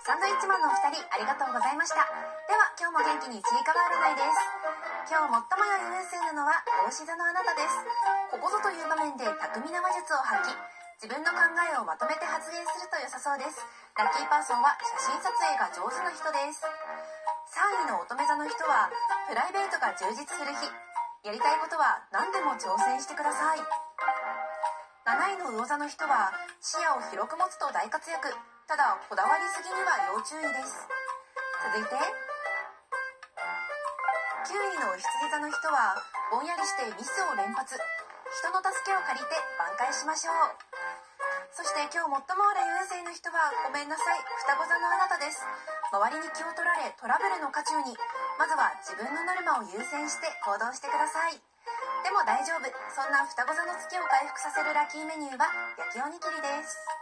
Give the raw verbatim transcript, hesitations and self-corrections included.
サンドイッチマンのお二人、ありがとうございました。では今日も元気にちいかわ占いです。今日最も良い運勢なのは牡牛座のあなたです。ここぞという場面で巧みな話術を発揮、自分の考えをまとめて発言すると良さそうです。ラッキーパーソンは写真撮影が上手な人です。さんいの乙女座の人はプライベートが充実する日、やりたいことは何でも挑戦してください。なないの魚座の人は視野を広く持つと大活躍、ただこだわりすぎには要注意です。続いてきゅういの羊座の人はぼんやりしてミスを連発、人の助けを借りて挽回しましょう。そして今日最も悪い運勢の人はごめんなさい、双子座のあなたです。周りに気を取られトラブルの渦中に、まずは自分のノルマを優先して行動してください。でも大丈夫、そんな双子座の月を回復させるラッキーメニューは焼きおにぎりです。